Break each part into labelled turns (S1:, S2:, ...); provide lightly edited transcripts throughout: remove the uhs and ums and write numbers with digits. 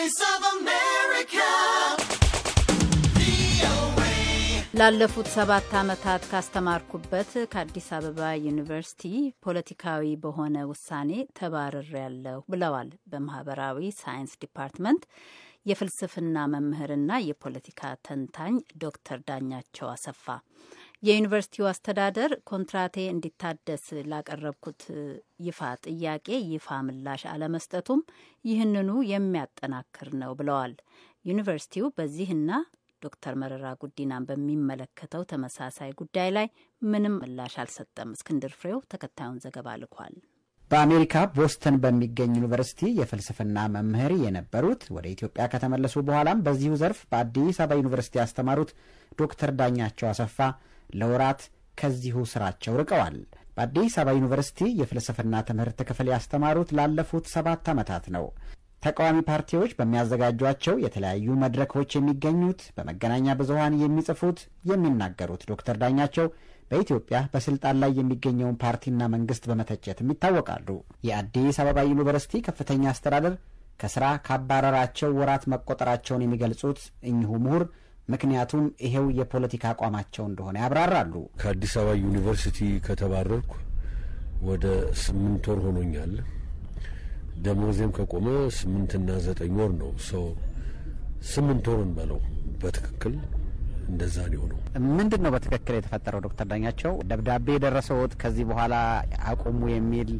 S1: Voice of America.
S2: ላለፉት 7 ዓመታት ካስተማርኩበት ከአዲስ አበባ ዩኒቨርሲቲ ፖለቲካዊ በሆነ ውሳኔ ተባርሬያለሁ ብለዋል በማህበራዊ ሳይንስ ዲፓርትመንት የፍልስፍና መምህርና የፖለቲካ ተንታኝ ዶክተር ዳኛቸው አሰፋ። የዩኒቨርሲቲው አስተዳደር ኮንትራቴ እንዲታደስ ላቀረብኩት ይፋ ጥያቄ ይፋ ምላሽ አለመስጠቱም ይህንኑ የሚያጠናክር ነው ብለዋል። ዩኒቨርሲቲው በዚህና ዶክተር መረራ ጉዲናን በሚመለከተው ተመሳሳይ ጉዳይ ላይ ምንም ምላሽ አልሰጠም። እስክንድር ፍሬው ተከታዩን ዘገባ ልኳል።
S3: በአሜሪካ ቦስተን በሚገኝ ዩኒቨርሲቲ የፍልስፍና መምህር የነበሩት ወደ ኢትዮጵያ ከተመለሱ በኋላም በዚሁ ዘርፍ በአዲስ አበባ ዩኒቨርሲቲ ያስተማሩት ዶክተር ዳኛቸው አሰፋ ለወራት ከዚሁ ስራቸው ርቀዋል። በአዲስ አበባ ዩኒቨርሲቲ የፍልስፍና ትምህርት ክፍል ያስተማሩት ላለፉት 7 ዓመታት ነው። ተቃዋሚ ፓርቲዎች በሚያዘጋጇቸው የተለያዩ መድረኮች የሚገኙት፣ በመገናኛ ብዙሃን የሚጽፉት፣ የሚናገሩት ዶክተር ዳኛቸው በኢትዮጵያ በስልጣን ላይ የሚገኘውን ፓርቲና መንግስት በመተቸትም ይታወቃሉ። የአዲስ አበባ ዩኒቨርሲቲ ከፍተኛ አስተዳደር ከስራ ካባረራቸው ወራት መቆጠራቸውን የሚገልጹት እኚሁ ምሁር ምክንያቱም ይሄው የፖለቲካ አቋማቸው እንደሆነ ያብራራሉ።
S4: ከአዲስ አበባ ዩኒቨርሲቲ ከተባረርኩ ወደ 8 ወር ሆኖኛል። ደሞዜም ከቆመ 8 እና 9 ወር ነው። 8 ወርን በለው በትክክል እንደዛ ነው።
S3: ምንድነው በትክክል የተፈጠረው ዶክተር ዳኛቸው? ደብዳቤ የደረሰውት ከዚህ በኋላ አቆሙ የሚል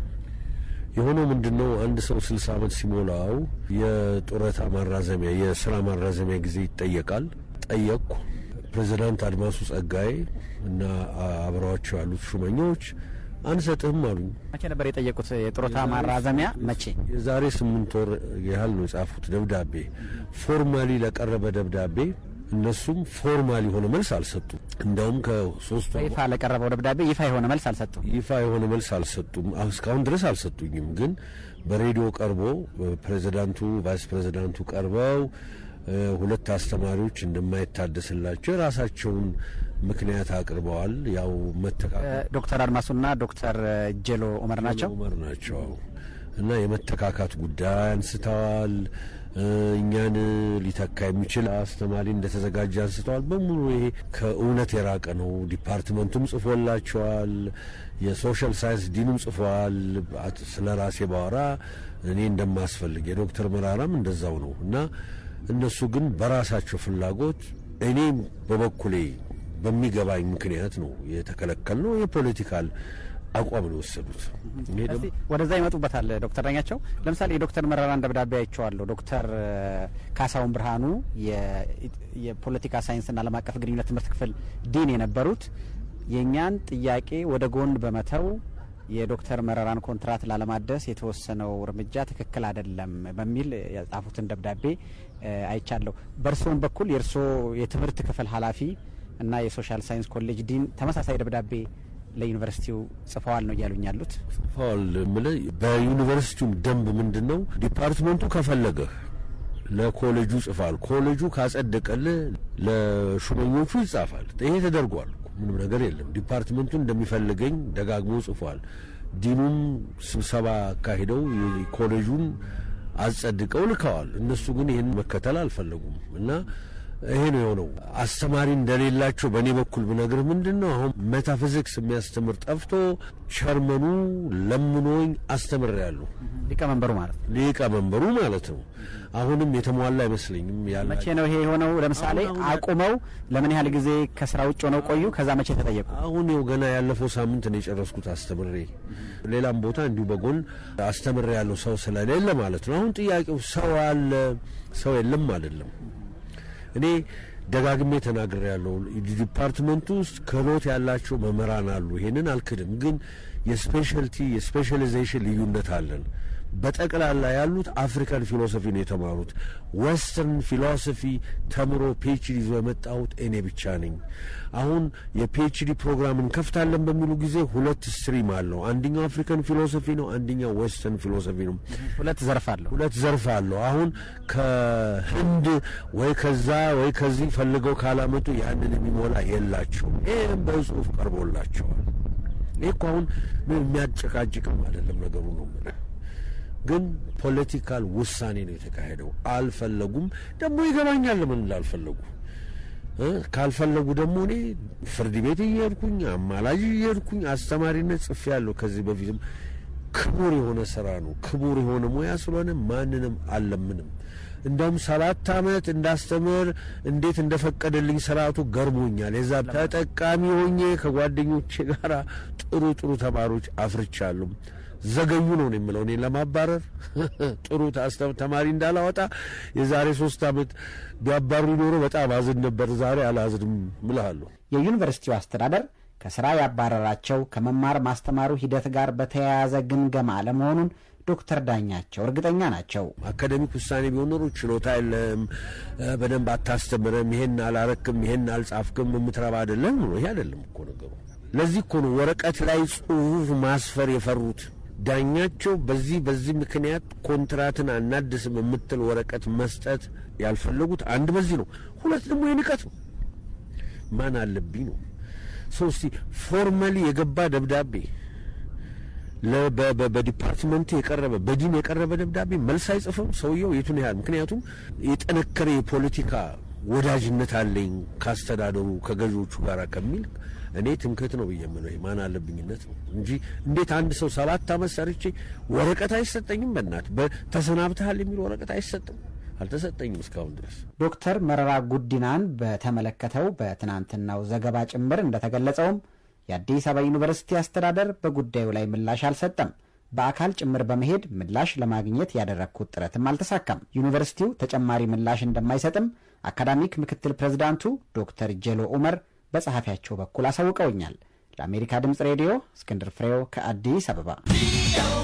S4: የሆነው ምንድነው? አንድ ሰው 60 ዓመት ሲሞላው የጡረታ ማራዘሚያ የሥራ ማራዘሚያ ጊዜ ይጠየቃል። ጠየቅኩ። ፕሬዝዳንት አድማሱ ጸጋዬ እና አብረዋቸው ያሉት ሹመኞች አንሰጥህም አሉኝ።
S3: መቼ ነበር የጠየቁት የጡረታ ማራዘሚያ? መቼ?
S4: የዛሬ 8 ወር ያህል ነው የጻፉት ደብዳቤ። ፎርማሊ ለቀረበ ደብዳቤ እነሱም ፎርማሊ የሆነ መልስ አልሰጡም። እንደውም ከ3
S3: ይፋ ለቀረበው ደብዳቤ ይፋ የሆነ መልስ አልሰጡም።
S4: ይፋ የሆነ መልስ አልሰጡም። እስካሁን ድረስ አልሰጡኝም። ግን በሬዲዮ ቀርቦ ፕሬዝዳንቱ ቫይስ ፕሬዝዳንቱ ቀርበው 2 አስተማሪዎች እንደማይታደስላቸው ራሳቸውን ምክንያት አቅርበዋል። ያው መተካካት
S3: ዶክተር አድማሱና ዶክተር ጀሎ ኡመር ናቸው እና የመተካካት ጉዳይ አንስተዋል። እኛን ሊተካ የሚችል አስተማሪ እንደተዘጋጀ አንስተዋል። በሙሉ ይሄ ከእውነት የራቀ ነው። ዲፓርትመንቱም ጽፎላቸዋል። የሶሻል ሳይንስ ዲኑም ጽፏል። ስለ ራሴ ባወራ እኔ እንደማስፈልግ የዶክተር መራራም እንደዛው ነው እና እነሱ ግን በራሳቸው ፍላጎት እኔ በበኩሌ በሚገባኝ ምክንያት ነው የተከለከልነው። የፖለቲካል አቋም ነው ወሰዱት። ወደዛ ይመጡበታል ዶክተር ዳኛቸው። ለምሳሌ የዶክተር መረራን ደብዳቤ አይቼዋለሁ። ዶክተር ካሳሁን ብርሃኑ የፖለቲካ ሳይንስና ዓለም አቀፍ ግንኙነት ትምህርት ክፍል ዲን የነበሩት የኛን ጥያቄ ወደ ጎን በመተው የዶክተር መረራን ኮንትራት ላለማደስ የተወሰነው እርምጃ ትክክል አይደለም በሚል ያጻፉትን ደብዳቤ አይቻለሁ። በእርሶም በኩል የእርሶ የትምህርት ክፍል ኃላፊ እና የሶሻል ሳይንስ ኮሌጅ ዲን ተመሳሳይ ደብዳቤ ለዩኒቨርሲቲው ጽፈዋል ነው እያሉኝ ያሉት?
S4: ጽፈዋል ማለት በዩኒቨርሲቲው ደንብ ምንድነው ዲፓርትመንቱ ከፈለገህ ለኮሌጁ ጽፋል፣ ኮሌጁ ካጸደቀልህ ለሹመኞቹ ይጻፋል። ይሄ ተደርጓል። ምንም ነገር የለም። ዲፓርትመንቱ እንደሚፈልገኝ ደጋግሞ ጽፏል። ዲኑም ስብሰባ አካሂደው ኮሌጁን አጸድቀው ልከዋል። እነሱ ግን ይሄን መከተል አልፈለጉም እና ይሄ ነው የሆነው። አስተማሪ እንደሌላቸው በእኔ በኩል ብነግር ምንድነው አሁን ሜታፊዚክስ የሚያስተምር ጠፍቶ ቸርመኑ ለምኖኝ አስተምሬያለሁ። ሊቀመንበሩ ማለት ነው። አሁንም የተሟላ አይመስለኝም።
S3: መቼ ነው ይሄ የሆነው? ለምሳሌ አቁመው ለምን ያህል ጊዜ ከስራ ውጭ ሆነው ቆዩ? ከዛ መቼ ተጠየቁ?
S4: አሁን ነው ገና ያለፈው ሳምንት ነው የጨረስኩት አስተምሬ። ሌላም ቦታ እንዲሁ በጎን አስተምሬያለሁ ሰው ስለሌለ ማለት ነው። አሁን ጥያቄው ሰው አለ ሰው የለም አይደለም። እኔ ደጋግሜ ተናግሬያለሁ። ዲፓርትመንቱ ውስጥ ክህሎት ያላቸው መምህራን አሉ። ይሄንን አልክድም። ግን የስፔሻላይዜሽን ልዩነት አለን። በጠቅላላ ያሉት አፍሪካን ፊሎሶፊ ነው የተማሩት። ዌስተርን ፊሎሶፊ ተምሮ ፒኤችዲ ይዞ የመጣሁት እኔ ብቻ ነኝ። አሁን የፒኤችዲ ፕሮግራም እንከፍታለን በሚሉ ጊዜ 2 ስትሪም አለው። አንደኛው አፍሪካን ፊሎሶፊ ነው፣ አንደኛው ዌስተርን ፊሎሶፊ ነው።
S3: 2
S4: ዘርፍ አለው። አሁን ከህንድ ወይ ከዛ ወይ ከዚህ ፈልገው ካላመጡ ያንን የሚሞላ የላቸውም። ይሄም በጽሁፍ ቀርቦላቸዋል። ይሄ እኮ አሁን ምን የሚያጨቃጭቅም አይደለም ነገሩ ነው።
S3: ግን ፖለቲካል ውሳኔ ነው የተካሄደው። አልፈለጉም። ደግሞ ይገባኛል ለምን እንዳልፈለጉ። ካልፈለጉ ደግሞ እኔ ፍርድ ቤት እየሄድኩኝ አማላጅ እየሄድኩኝ አስተማሪነት ጽፌያለሁ። ከዚህ በፊትም ክቡር የሆነ ስራ ነው፣ ክቡር የሆነ ሙያ ስለሆነ ማንንም አልለምንም። እንደውም 7 ዓመት እንዳስተምር እንዴት እንደፈቀደልኝ ስርዓቱ ገርሞኛል። የዛ ተጠቃሚ ሆኜ ከጓደኞቼ ጋር ጥሩ ተማሪዎች አፍርቻለሁ። ዘገዩ ነው የምለው እኔ ለማባረር ጥሩ ተማሪ እንዳላወጣ የዛሬ 3 ዓመት ቢያባሩ ኖሮ በጣም አዝን ነበር። ዛሬ አላዝንም እላለሁ።
S1: የዩኒቨርሲቲው አስተዳደር ከስራ ያባረራቸው ከመማር ማስተማሩ ሂደት ጋር በተያያዘ ግምገማ አለመሆኑን ዶክተር ዳኛቸው እርግጠኛ ናቸው።
S3: አካዳሚክ ውሳኔ ቢሆን ኖሮ ችሎታ የለም፣ በደንብ አታስተምርም፣ ይሄን አላረክም፣ ይሄን አልጻፍክም፣ የምትረባ አይደለም ነው። ይሄ አይደለም እኮ ነገሩ። ለዚህ እኮ ነው ወረቀት ላይ ጽሁፍ ማስፈር የፈሩት። ዳኛቸው በዚህ ምክንያት ኮንትራትን አናድስም የምትል ወረቀት መስጠት ያልፈለጉት አንድ በዚህ ነው። ሁለት ደግሞ የንቀት ነው። ማን አለብኝ ነው። ሶስቲ ፎርማሊ የገባ ደብዳቤ በዲፓርትመንት የቀረበ በዲን የቀረበ ደብዳቤ መልስ አይጽፍም ሰውየው የቱን ያህል። ምክንያቱም የጠነከረ የፖለቲካ ወዳጅነት አለኝ ካስተዳደሩ ከገዢዎቹ ጋር ከሚል እኔ ትምክህት ነው ብዬምነው ማን አለብኝነት ነው እንጂ እንዴት አንድ ሰው 7 ዓመት ሰርቼ ወረቀት አይሰጠኝም? በእናት ተሰናብተሃል የሚል ወረቀት አይሰጥም። አልተሰጠኝም እስካሁን ድረስ።
S1: ዶክተር መረራ ጉዲናን በተመለከተው በትናንትናው ዘገባ ጭምር እንደተገለጸውም የአዲስ አበባ ዩኒቨርሲቲ አስተዳደር በጉዳዩ ላይ ምላሽ አልሰጠም። በአካል ጭምር በመሄድ ምላሽ ለማግኘት ያደረግኩት ጥረትም አልተሳካም። ዩኒቨርሲቲው ተጨማሪ ምላሽ እንደማይሰጥም አካዳሚክ ምክትል ፕሬዝዳንቱ ዶክተር ጀሎ ኡመር በጸሐፊያቸው በኩል አሳውቀውኛል። ለአሜሪካ ድምፅ ሬዲዮ እስክንድር ፍሬው ከአዲስ አበባ